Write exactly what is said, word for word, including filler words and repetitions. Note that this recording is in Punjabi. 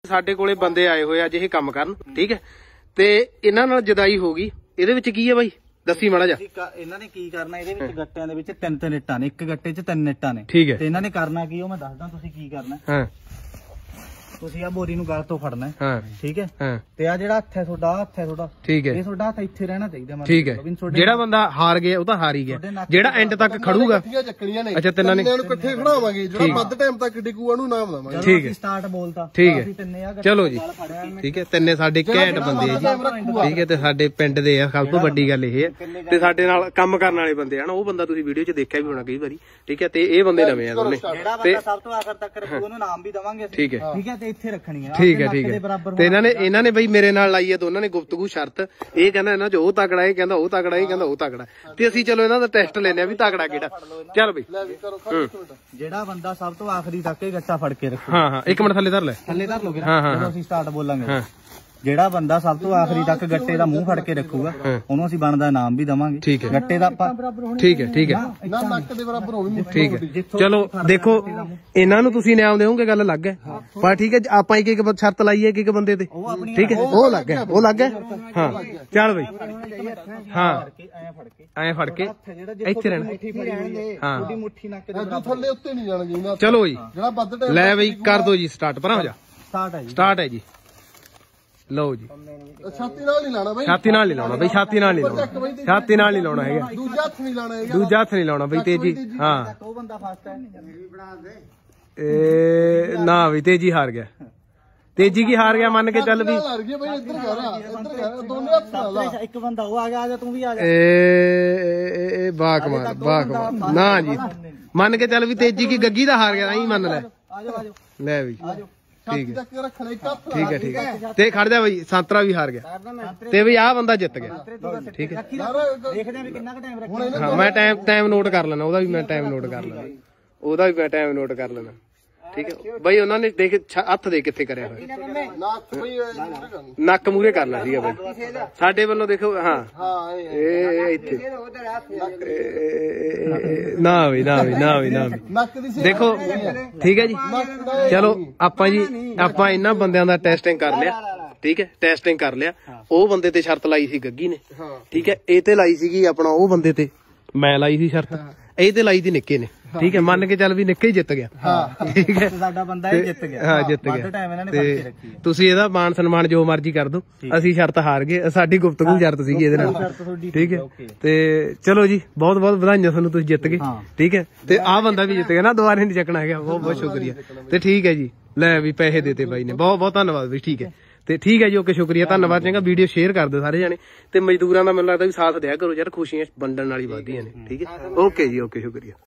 ਸਾਡੇ ਕੋਲੇ ਬੰਦੇ ਆਏ ਹੋਏ ਅੱਜ ਇਹ ਕੰਮ ਕਰਨ, ਠੀਕ ਹੈ। ਤੇ ਇਹਨਾਂ ਨਾਲ ਜਦਾਈ ਹੋ ਗਈ, ਇਹਦੇ ਵਿੱਚ ਕੀ ਹੈ ਬਾਈ ਦੱਸੀ ਮਾੜਾ ਜਾ। ਇਹਨਾਂ ਨੇ ਕੀ ਕਰਨਾ, ਇਹਦੇ ਵਿੱਚ ਗੱਟਿਆਂ ਦੇ ਵਿੱਚ ਤਿੰਨ ਤਿੰਨ ਇੱਟਾਂ ਨੇ, ਇੱਕ ਗੱਟੇ 'ਚ ਤਿੰਨ ਇੱਟਾਂ ਨੇ, ਠੀਕ ਹੈ। ਤੇ ਇਹਨਾਂ ਨੇ ਕਰਨਾ ਕੀ ਉਹ ਮੈਂ ਦੱਸਦਾ ਤੁਸੀਂ ਕੀ ਕਰਨਾ। ਹਾਂ ਤੁਸੀਂ ਆ ਬੋਰੀ ਨੂੰ ਗਲ ਤੋਂ ਫੜਨਾ, ਹਾਂ ਠੀਕ ਹੈ। ਹਾਂ ਤੇ ਆ ਜਿਹੜਾ ਹੱਥ ਹੈ ਤੁਹਾਡਾ, ਹੱਥ ਹੈ ਤੁਹਾਡਾ, ਠੀਕ ਹੈ, ਇਹ ਤੁਹਾਡਾ ਹੱਥ ਇੱਥੇ ਰਹਿਣਾ ਚਾਹੀਦਾ, ਠੀਕ ਹੈ। ਜਿਹੜਾ ਬੰਦਾ ਹਾਰ ਗਿਆ ਉਹ ਤਾਂ ਹਾਰ ਹੀ ਗਿਆ, ਜਿਹੜਾ ਐਂਡ ਤੱਕ ਖੜੂਗਾ। ਅੱਛਾ ਤਿੰਨਾਂ ਨੇ ਇਕੱਠੇ ਖੜਾਵਾਂਗੇ, ਜਿਹੜਾ ਵੱਧ ਟਾਈਮ ਤੱਕ ਡਿੱਗੂਗਾ ਉਹਨੂੰ ਨਾਮ ਦਵਾਂਗੇ, ਠੀਕ ਹੈ। ਸਟਾਰਟ ਬੋਲਤਾ, ਠੀਕ ਹੈ ਚਲੋ ਜੀ, ਠੀਕ ਹੈ। ਤਿੰਨੇ ਸਾਡੇ ਘੈਂਟ ਬੰਦੇ ਆ ਜੀ, ਠੀਕ ਹੈ। ਤੇ ਸਾਡੇ ਪਿੰਡ ਦੇ ਆ, ਸਭ ਤੋਂ ਵੱਡੀ ਗੱਲ ਇਹ ਹੈ। ਤੇ ਸਾਡੇ ਨਾਲ ਕੰਮ ਕਰਨ ਵਾਲੇ ਬੰਦੇ ਹਨ, ਉਹ ਬੰਦਾ ਤੁਸੀਂ ਵੀਡੀਓ 'ਚ ਦੇਖਿਆ ਵੀ ਹੋਣਾ ਕਈ ਵਾਰੀ, ਠੀਕ ਹੈ। ਤੇ ਇਹ ਬੰਦੇ ਨਵੇਂ ਆ ਦੋਨੇ, ਜਿਹੜਾ ਬੰਦਾ ਸਭ ਤੋਂ ਆਖਰ ਤੱਕ ਰੱਖੂ ਉਹਨੂੰ ਨਾਮ ਵੀ ਦਵਾਂਗੇ, ਠੀਕ ਹੈ, ਠੀਕ ਹੈ। ਤੇ ਇੱਥੇ ਰੱਖਣੀ ਹੈ, ਠੀਕ ਹੈ, ਠੀਕ ਹੈ। ਤੇ ਇਹਨਾਂ ਨੇ ਇਹਨਾਂ ਨੇ ਬਈ ਮੇਰੇ ਨਾਲ ਲਾਈ ਹੈ ਦੋਨਾਂ ਨੇ ਗੁਫ਼ਤਗੂ ਸ਼ਰਤ। ਇਹ ਕਹਿੰਦਾ ਇਹਨਾਂ 'ਚ ਉਹ ਤਕੜਾ, ਇਹ ਕਹਿੰਦਾ ਉਹ ਤਕੜਾ, ਇਹ ਕਹਿੰਦਾ ਉਹ ਤਕੜਾ। ਤੇ ਅਸੀਂ ਚਲੋ ਇਹਨਾਂ ਦਾ ਟੈਸਟ ਲੈਨੇ ਆ ਵੀ ਤਕੜਾ ਕਿਹੜਾ। ਚੱਲ ਬਈ ਜਿਹੜਾ ਬੰਦਾ ਸਭ ਤੋਂ ਆਖਰੀ ਤੱਕ ਇਹ ਗੱਟਾ ਫੜ ਕੇ ਰੱਖੂ। ਹਾਂ ਹਾਂ ਇੱਕ ਮਿੰਟ ਥੱਲੇ ਧਰ ਲੈ, ਥੱਲੇ ਧਰ ਲੋਗੇ ਹਾਂ ਹਾਂ ਜਦੋਂ ਅਸੀਂ ਸਟਾਰਟ ਬੋਲਾਂਗੇ। ਜਿਹੜਾ ਬੰਦਾ ਸਭ ਤੋਂ ਆਖਰੀ ਤੱਕ ਗੱਟੇ ਦਾ ਮੂੰਹ ਫੜ ਕੇ ਰੱਖੂਗਾ ਉਹਨੂੰ ਅਸੀਂ ਬਣਦਾ ਇਨਾਮ ਵੀ ਦਵਾਂਗੇ, ਠੀਕ ਹੈ। ਗੱਟੇ ਦਾ ਠੀਕ ਹੈ, ਠੀਕ ਹੈ, ਨਾ ਨੱਕ ਦੇ ਬਰਾਬਰ ਹੋਣੀ, ਠੀਕ ਹੈ। ਚਲੋ ਦੇਖੋ ਇਹਨਾਂ ਨੂੰ ਤੁਸੀਂ ਇਨਾਮ ਦੇਵੋਗੇ ਗੱਲ ਅਲੱਗ ਹੈ, ਪਰ ਠੀਕ ਹੈ ਆਪਾਂ ਇੱਕ ਇੱਕ ਸ਼ਰਤ ਲਾਈਏ ਇੱਕ ਇੱਕ ਬੰਦੇ ਤੇ, ਠੀਕ ਹੈ। ਉਹ ਅਲੱਗ ਹੈ, ਉਹ ਅਲੱਗ ਹੈ। ਹਾਂ ਚੱਲ ਬਈ, ਹਾਂ ਐਂ ਫੜ ਕੇ ਇੱਥੇ ਰਹਿਣਾ, ਹਾਂ ਮੁੱਠੀ ਨੱਕ ਦੇ ਥੱਲੇ ਉੱਤੇ ਨਹੀਂ ਜਾਣਾ ਚਾਹੀਦਾ। ਚਲੋ ਜੀ ਜਿਹੜਾ ਵੱਧ ਟਾਈਮ ਲੈ ਬਈ ਕਰ ਦੋ ਜੀ ਸਟਾਰਟ, ਪਰਾਂ ਹੋ ਜਾ। ਸਟਾਰਟ ਹੈ ਜੀ, ਸਟਾਰਟ ਹੈ ਜੀ। ਲਓ ਜੀ ਛਾਤੀ ਨਾਲ ਨਹੀਂ ਲਾਣਾ ਬਈ, ਛਾਤੀ ਨਾਲ ਨਹੀਂ ਲਾਉਣਾ ਬਈ, ਛਾਤੀ ਨਾਲ ਨਹੀਂ ਲਾਉਣਾ, ਛਾਤੀ ਨਾਲ ਨਹੀਂ ਲਾਉਣਾ ਹੈਗਾ, ਦੂਜਾ ਹੱਥ ਨਹੀਂ ਲਾਣਾ ਹੈਗਾ, ਦੂਜਾ ਹੱਥ ਨਹੀਂ ਲਾਉਣਾ ਬਈ। ਤੇਜੀ ਹਾਂ ਉਹ ਬੰਦਾ ਫਸਟ ਹੈ। ਇਹ ਨਾ ਬਈ ਤੇਜੀ ਹਾਰ ਗਿਆ, ਤੇਜੀ ਕੀ ਹਾਰ ਗਿਆ ਮੰਨ ਕੇ ਚੱਲ ਵੀ। ਹਾਰ ਗਿਆ ਬਈ, ਇੱਧਰ ਕਰ, ਇੱਧਰ ਕਰ, ਦੋਨੇ ਹੱਥ ਨਾਲ ਲਾ। ਇੱਕ ਬੰਦਾ ਉਹ ਆ ਗਿਆ, ਆ ਜਾ ਤੂੰ ਵੀ ਆ ਜਾ। ਇਹ ਬਾਕ ਮਾਰ, ਬਾਕ ਮਾਰ ਨਾ ਜੀ, ਮੰਨ ਕੇ ਚੱਲ ਵੀ ਤੇਜੀ ਕੀ ਗੱਗੀ ਦਾ ਹਾਰ ਗਿਆ, ਐਂ ਮੰਨ ਲੈ। ਆ ਜਾ, ਆ ਜਾ, ਲੈ ਬਈ ਠੀਕ ਹੈ, ਰੱਖਣਾ ਇੱਕ ਹੱਥ, ਠੀਕ ਹੈ, ਠੀਕ ਹੈ। ਤੇ ਖੜ ਜਾ ਬਈ, ਸੰਤਰਾ ਵੀ ਹਾਰ ਗਿਆ ਤੇ ਬਈ ਆਹ ਬੰਦਾ ਜਿੱਤ ਗਿਆ, ਠੀਕ ਹੈ। ਦੇਖਦੇ ਆ ਵੀ ਕਿੰਨਾ ਕੁ ਟਾਈਮ ਰੱਖਣਾ। ਹਾਂ ਮੈਂ ਟਾਈਮ ਟਾਈਮ ਨੋਟ ਕਰ ਲੈਣਾ, ਉਹਦਾ ਵੀ ਮੈਂ ਟਾਈਮ ਨੋਟ ਕਰ ਲੈਣਾ, ਉਹਦਾ ਵੀ ਮੈਂ ਟਾਈਮ ਨੋਟ ਕਰ ਲੈਣਾ, ਠੀਕ ਹੈ ਬਈ। ਉਹਨਾਂ ਨੇ ਦੇਖ ਹੱਥ ਦੇ ਕਿੱਥੇ ਕਰਿਆ ਹੋਇਆ, ਨੱਕ ਮੂਹਰੇ ਕਰਨਾ ਸੀਗਾ ਬਈ ਸਾਡੇ ਵੱਲੋਂ। ਦੇਖੋ ਹਾਂ ਇਹ ਇੱਥੇ ਨਾ ਵੀ ਨਾ ਵੀ ਨਾ ਵੀ ਨਾ ਵੀ ਦੇਖੋ, ਠੀਕ ਹੈ ਜੀ। ਚਲੋ ਆਪਾਂ ਜੀ ਆਪਾਂ ਇਹਨਾਂ ਬੰਦਿਆਂ ਦਾ ਟੈਸਟਿੰਗ ਕਰ ਲਿਆ, ਠੀਕ ਹੈ। ਟੈਸਟਿੰਗ ਕਰ ਲਿਆ। ਉਹ ਬੰਦੇ ਤੇ ਸ਼ਰਤ ਲਾਈ ਸੀ ਗੱਗੀ ਨੇ, ਠੀਕ ਹੈ। ਇਹ ਤੇ ਲਾਈ ਸੀਗੀ ਆਪਣਾ ਉਹ ਬੰਦੇ ਤੇ ਮੈਂ ਲਾਈ ਸੀ ਸ਼ਰਤ, ਇਹ ਤੇ ਲਾਈ ਸੀ ਨਿੱਕੇ ਨੇ, ਠੀਕ ਹੈ। ਮੰਨ ਕੇ ਚੱਲ ਵੀ ਨਿੱਕੇ ਹੀ ਜਿੱਤ ਗਿਆ, ਠੀਕ ਹੈ। ਸਾਡਾ ਬੰਦਾ ਹੀ ਜਿੱਤ ਗਿਆ, ਹਾਂ ਜਿੱਤ ਗਿਆ। ਤੇ ਤੁਸੀਂ ਇਹਦਾ ਮਾਣ ਸਨਮਾਨ ਜੋ ਮਰਜ਼ੀ ਕਰ ਦੋ, ਅਸੀਂ ਸ਼ਰਤ ਹਾਰ ਗਏ, ਸਾਡੀ ਗੁਫ਼ਤਗੂ ਸ਼ਰਤ ਸੀਗੀ ਇਹਦੇ ਨਾਲ, ਠੀਕ ਹੈ। ਤੇ ਚਲੋ ਜੀ ਬਹੁਤ ਬਹੁਤ ਵਧਾਈਆਂ ਤੁਹਾਨੂੰ, ਤੁਸੀਂ ਜਿੱਤ ਗਏ, ਠੀਕ ਹੈ। ਤੇ ਆਹ ਬੰਦਾ ਵੀ ਜਿੱਤ ਗਿਆ ਨਾ, ਦੁਬਾਰਾ ਨਹੀਂ ਚੱਕਣਾ ਹੈਗਾ। ਬਹੁਤ ਬਹੁਤ ਸ਼ੁਕਰੀਆ। ਤੇ ਠੀਕ ਹੈ ਜੀ, ਲੈ ਵੀ ਪੈਸੇ ਦੇਤੇ ਬਾਈ ਨੇ, ਬਹੁਤ ਬਹੁਤ ਧੰਨਵਾਦ ਵੀ, ਠੀਕ ਹੈ। ਤੇ ਠੀਕ ਹੈ ਜੀ, ਓਕੇ ਸ਼ੁਕਰੀਆ, ਧੰਨਵਾਦ। ਚੰਗਾ ਵੀਡੀਓ ਸ਼ੇਅਰ ਕਰ ਦਿਓ ਸਾਰੇ ਜਾਣੇ, ਤੇ ਮਜ਼ਦੂਰਾਂ ਦਾ ਮੈਨੂੰ ਲੱਗਦਾ ਵੀ ਸਾਥ ਦਿਆ ਕਰੋ ਯਾਰ, ਖੁਸ਼ੀਆਂ ਵੰਡਣ ਵਾਲੀ ਵੱਧਦੀਆਂ ਨੇ, ਠੀਕ ਹੈ। ਓਕੇ ਜੀ, ਓਕੇ ਸ਼ੁਕਰੀਆ।